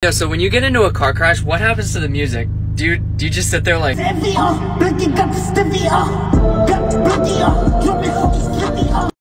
Yeah, so when you get into a car crash, what happens to the music? Do you just sit there like...